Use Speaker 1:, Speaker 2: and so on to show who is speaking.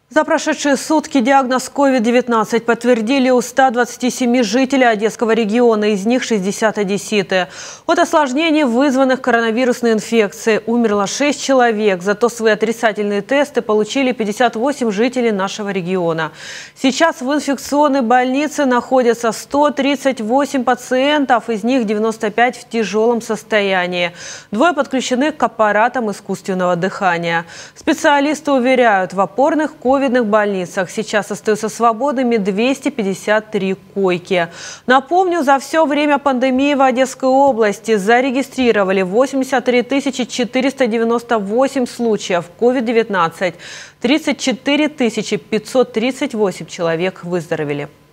Speaker 1: За прошедшие сутки диагноз COVID-19 подтвердили у 127 жителей Одесского региона, из них 60 одесситы. От осложнений, вызванных коронавирусной инфекцией, умерло 6 человек, зато свои отрицательные тесты получили 58 жителей нашего региона. Сейчас в инфекционной больнице находятся 138 пациентов, из них 95 в тяжелом состоянии. Двое подключены к аппаратам искусственного дыхания. Специалисты уверяют, в опорных ковидных больницах сейчас остаются свободными 253 койки. Напомню, за все время пандемии в Одесской области зарегистрировали 83 498 случаев COVID-19. 34 538 человек выздоровели.